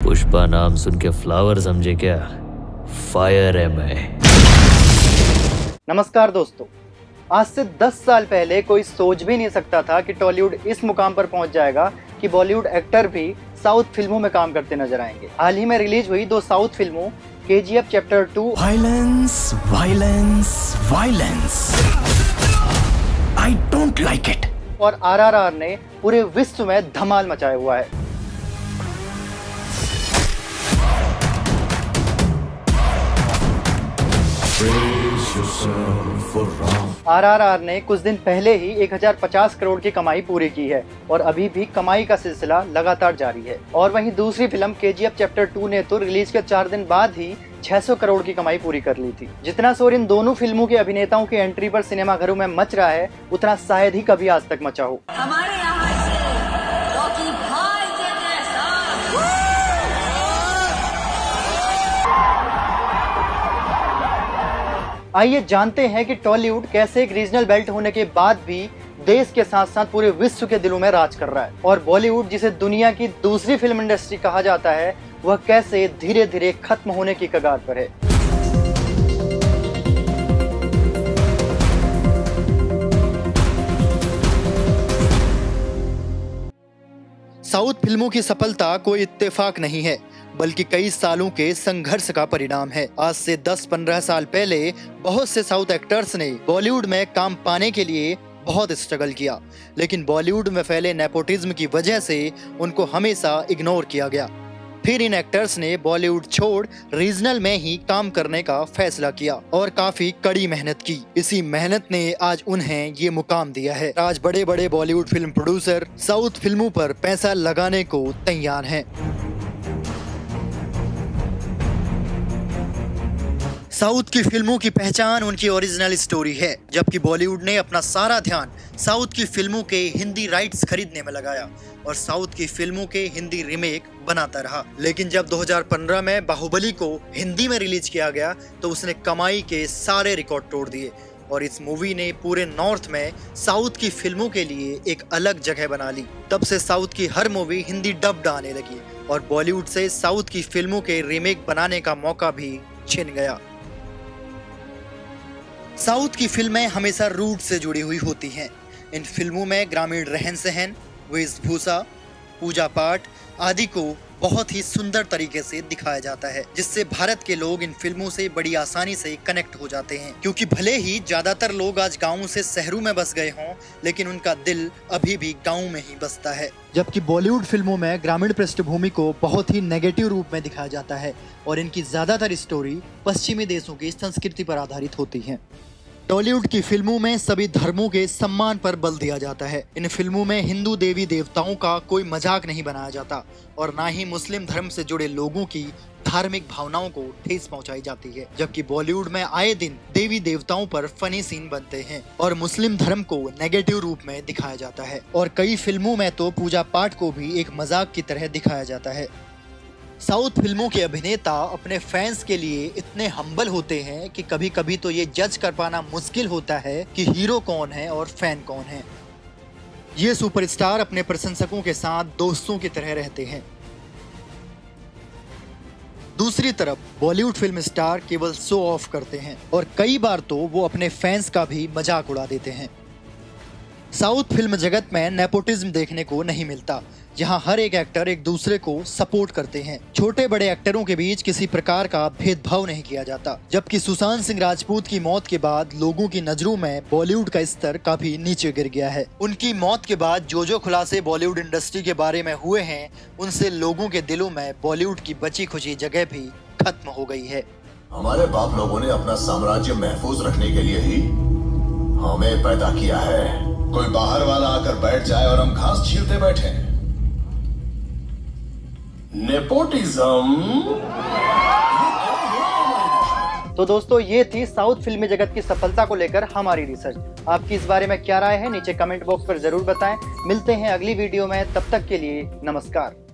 पुष्पा नाम सुन के फ्लावर समझे क्या? फायर है मैं। नमस्कार दोस्तों, आज से 10 साल पहले कोई सोच भी नहीं सकता था कि टॉलीवुड इस मुकाम पर पहुंच जाएगा कि बॉलीवुड एक्टर भी साउथ फिल्मों में काम करते नजर आएंगे। हाल ही में रिलीज हुई 2 साउथ फिल्मों KGF chapter 2 violence violence violence, I don't like it, और RRR ने पूरे विश्व में धमाल मचाया हुआ है। RRR ने कुछ दिन पहले ही 1050 करोड़ की कमाई पूरी की है और अभी भी कमाई का सिलसिला लगातार जारी है। और वहीं दूसरी फिल्म KGF चैप्टर 2 ने तो रिलीज के 4 दिन बाद ही 600 करोड़ की कमाई पूरी कर ली थी। जितना शोर इन दोनों फिल्मों के अभिनेताओं की एंट्री पर सिनेमाघरों में मच रहा है, उतना शायद ही कभी आज तक मचा हो। हमारे यहाँ आइए जानते हैं कि टॉलीवुड कैसे एक रीजनल बेल्ट होने के बाद भी देश के साथ साथ पूरे विश्व के दिलों में राज कर रहा है, और बॉलीवुड जिसे दुनिया की दूसरी फिल्म इंडस्ट्री कहा जाता है, वह कैसे धीरे धीरे खत्म होने की कगार पर है। साउथ फिल्मों की सफलता कोई इत्तेफाक नहीं है, बल्कि कई सालों के संघर्ष का परिणाम है। आज से 10-15 साल पहले बहुत से साउथ एक्टर्स ने बॉलीवुड में काम पाने के लिए बहुत स्ट्रगल किया, लेकिन बॉलीवुड में फैले नेपोटिज्म की वजह से उनको हमेशा इग्नोर किया गया। फिर इन एक्टर्स ने बॉलीवुड छोड़ रीजनल में ही काम करने का फैसला किया और काफी कड़ी मेहनत की। इसी मेहनत ने आज उन्हें ये मुकाम दिया है। आज बड़े बड़े बॉलीवुड फिल्म प्रोड्यूसर साउथ फिल्मों पर पैसा लगाने को तैयार हैं। साउथ की फिल्मों की पहचान उनकी ओरिजिनल स्टोरी है, जबकि बॉलीवुड ने अपना सारा ध्यान साउथ की फिल्मों के हिंदी राइट्स खरीदने में लगाया और साउथ की फिल्मों के हिंदी रीमेक बनाता रहा। लेकिन जब 2015 में बाहुबली को हिंदी में रिलीज किया गया तो उसने कमाई के सारे रिकॉर्ड तोड़ दिए और इस मूवी ने पूरे नॉर्थ में साउथ की फिल्मों के लिए एक अलग जगह बना ली। तब से साउथ की हर मूवी हिंदी डब्ड आने लगी और बॉलीवुड से साउथ की फिल्मों के रीमेक बनाने का मौका भी छिन गया। साउथ की फिल्में हमेशा रूट से जुड़ी हुई होती हैं। इन फिल्मों में ग्रामीण रहन सहन, वेशभूषा, पूजा पाठ आदि को बहुत ही सुंदर तरीके से दिखाया जाता है, जिससे भारत के लोग इन फिल्मों से बड़ी आसानी से कनेक्ट हो जाते हैं। क्योंकि भले ही ज्यादातर लोग आज गाँव से शहरों में बस गए हों, लेकिन उनका दिल अभी भी गाँव में ही बसता है। जबकि बॉलीवुड फिल्मों में ग्रामीण पृष्ठभूमि को बहुत ही नेगेटिव रूप में दिखाया जाता है और इनकी ज्यादातर स्टोरी पश्चिमी देशों की संस्कृति पर आधारित होती है। टॉलीवुड की फिल्मों में सभी धर्मों के सम्मान पर बल दिया जाता है। इन फिल्मों में हिंदू देवी देवताओं का कोई मजाक नहीं बनाया जाता और ना ही मुस्लिम धर्म से जुड़े लोगों की धार्मिक भावनाओं को ठेस पहुंचाई जाती है। जबकि बॉलीवुड में आए दिन देवी देवताओं पर फनी सीन बनते हैं और मुस्लिम धर्म को नेगेटिव रूप में दिखाया जाता है और कई फिल्मों में तो पूजा पाठ को भी एक मजाक की तरह दिखाया जाता है। साउथ फिल्मों के अभिनेता अपने फैंस के लिए इतने हम्बल होते हैं कि कभी कभी तो ये जज कर पाना मुश्किल होता है कि हीरो कौन है और फैन कौन है। ये सुपरस्टार अपने प्रशंसकों के साथ दोस्तों की तरह रहते हैं। दूसरी तरफ बॉलीवुड फिल्म स्टार केवल शो ऑफ करते हैं और कई बार तो वो अपने फैंस का भी मजाक उड़ा देते हैं। साउथ फिल्म जगत में नेपोटिज्म देखने को नहीं मिलता, जहां हर एक एक्टर एक दूसरे को सपोर्ट करते हैं। छोटे बड़े एक्टरों के बीच किसी प्रकार का भेदभाव नहीं किया जाता। जबकि सुशांत सिंह राजपूत की मौत के बाद लोगों की नजरों में बॉलीवुड का स्तर काफी नीचे गिर गया है। उनकी मौत के बाद जो खुलासे बॉलीवुड इंडस्ट्री के बारे में हुए हैं, उनसे लोगों के दिलों में बॉलीवुड की बची खुची जगह भी खत्म हो गई है। हमारे बाप लोगों ने अपना साम्राज्य महफूज रखने के लिए ही हमें पैदा किया है। कोई बाहर वाला आकर बैठ जाए और हम घास छीलते बैठे। नेपोटिज्म। तो दोस्तों, ये थी साउथ फिल्मी जगत की सफलता को लेकर हमारी रिसर्च। आपकी इस बारे में क्या राय है, नीचे कमेंट बॉक्स पर जरूर बताएं। मिलते हैं अगली वीडियो में, तब तक के लिए नमस्कार।